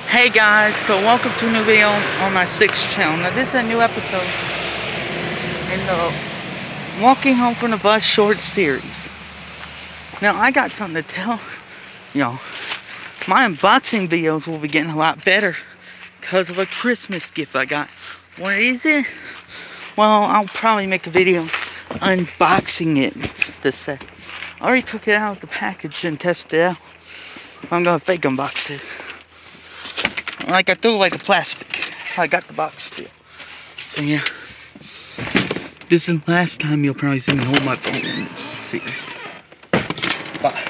Hey guys, so welcome to a new video on my 6th channel. Now this is a new episode in the Walking Home from the Bus short series. Now I got something to tell y'all. My unboxing videos will be getting a lot better because of a Christmas gift I got. What is it? Well, I'll probably make a video unboxing it this set. I already took it out of the package and tested it out. I'm gonna fake unbox it. Like I threw like a plastic. I got the box still. So yeah. This is the last time you'll probably see me hold my phone in this series. Bye.